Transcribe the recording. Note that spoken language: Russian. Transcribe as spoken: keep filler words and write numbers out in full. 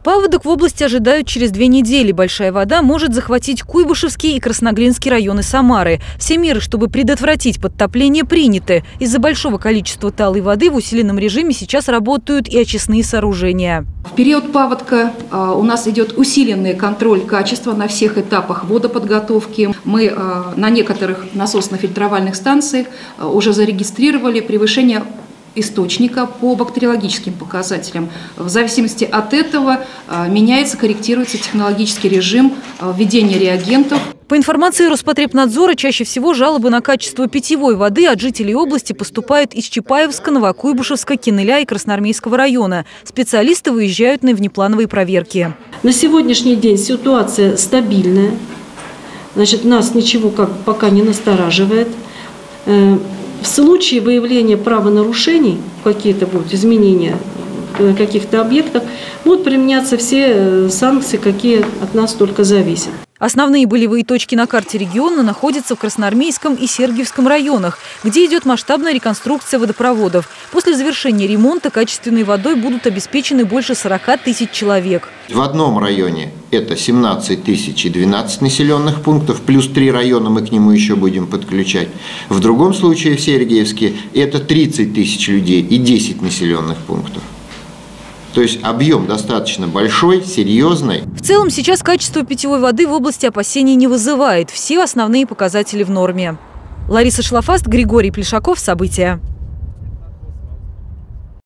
Паводок в области ожидают через две недели. Большая вода может захватить Куйбышевский и Красноглинский районы Самары. Все меры, чтобы предотвратить подтопление, приняты. Из-за большого количества талой воды в усиленном режиме сейчас работают и очистные сооружения. В период паводка а, у нас идет усиленный контроль качества на всех этапах водоподготовки. Мы а, на некоторых насосно-фильтровальных станциях а, уже зарегистрировали превышение источника по бактериологическим показателям. В зависимости от этого а, меняется, корректируется технологический режим а, введения реагентов. По информации Роспотребнадзора, чаще всего жалобы на качество питьевой воды от жителей области поступают из Чапаевска, Новокуйбышевска, Кинеля и Красноармейского района. Специалисты выезжают на внеплановые проверки. На сегодняшний день ситуация стабильная. Значит, нас ничего как пока не настораживает. В случае выявления правонарушений, какие-то будут изменения на каких-то объектах, будут применяться все санкции, какие от нас только зависят. Основные болевые точки на карте региона находятся в Красноармейском и Сергиевском районах, где идет масштабная реконструкция водопроводов. После завершения ремонта качественной водой будут обеспечены больше сорока тысяч человек. В одном районе это семнадцать тысяч и двенадцать населенных пунктов, плюс три района мы к нему еще будем подключать. В другом случае в Сергиевске это тридцать тысяч людей и десять населенных пунктов. То есть объем достаточно большой, серьезный. В целом сейчас качество питьевой воды в области опасений не вызывает. Все основные показатели в норме. Лариса Шлафаст, Григорий Плешаков. События.